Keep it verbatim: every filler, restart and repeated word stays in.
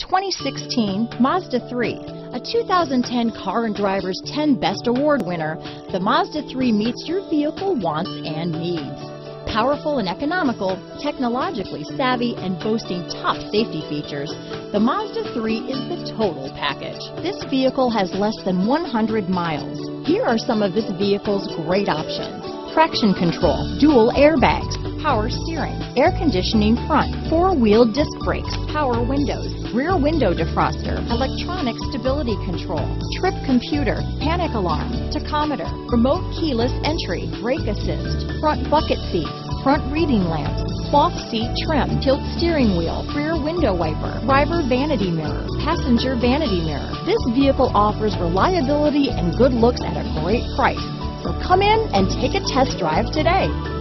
twenty sixteen Mazda three. A two thousand ten Car and Driver's ten Best Award winner, the Mazda three meets your vehicle wants and needs. Powerful and economical, technologically savvy, and boasting top safety features, the Mazda three is the total package. This vehicle has less than one hundred miles. Here are some of this vehicle's great options: traction control, dual airbags, power steering, air conditioning front, four-wheel disc brakes, power windows, rear window defroster, electronic stability control, trip computer, panic alarm, tachometer, remote keyless entry, brake assist, front bucket seats, front reading lamps, cloth seat trim, tilt steering wheel, rear window wiper, driver vanity mirror, passenger vanity mirror. This vehicle offers reliability and good looks at a great price. So come in and take a test drive today.